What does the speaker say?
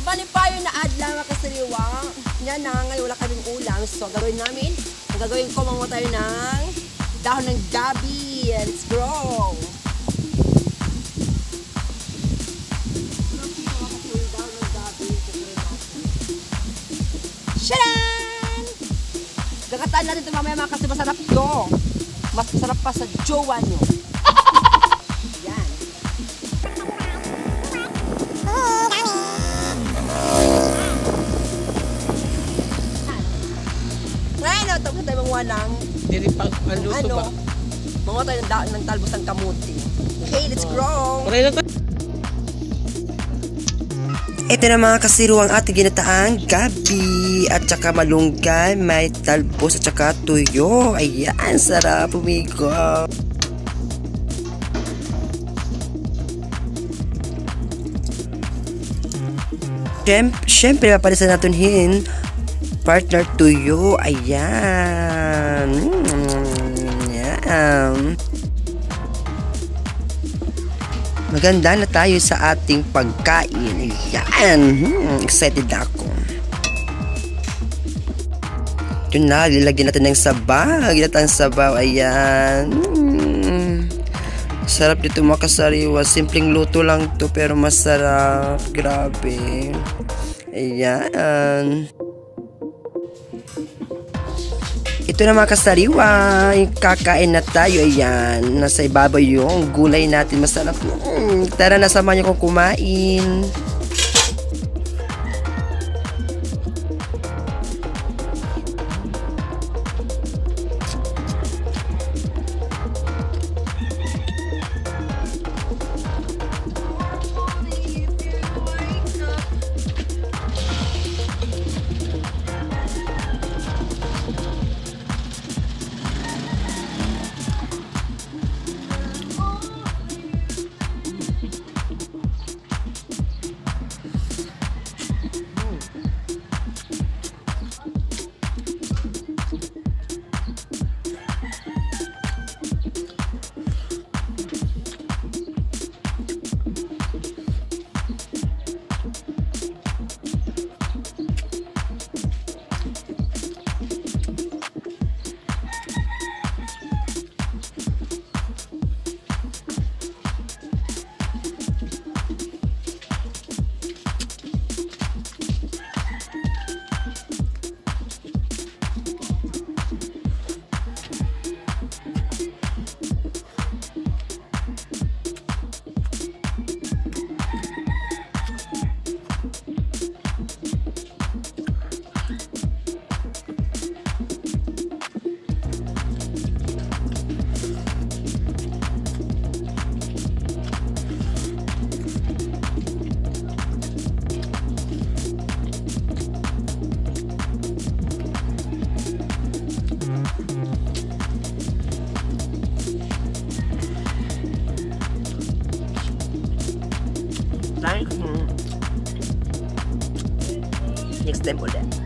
Panipayo na adlaw mga kasariwa. Yan na, ngayon wala kaming ulam. So, gagawin ko mga tayo ng dahon ng gabi. Let's go! Sharan! Gagataan natin ito mamaya mga kasi masarap to. Mas masarap pa sa jowa nyo. Yan. Ngayon, ito tayo mga ng mga tayo ng talbos ng kamuti. Okay, let's grow! Ito na mga kasiruang ating ginataang gabi at saka malunggay, may talbos at saka tuyo. Ayan, sarap umigo. Siyempre, papalisan natin partner tuyo. Ayan. Ayan. Maganda na tayo sa ating pagkain. Ayan. Excited na ako. Ito na, lilagyan natin ng sabaw. Ginatang sabaw. Ayan. Sarap dito mga kasariwa. Simpleng luto lang to pero masarap. Grabe. Ayan. Ito na mga kasariwa, kakain na tayo. Ayan, nasa ibabaw yung gulay natin. Masarap. Tara na, samahan niyo kong kumain. Next time ulit.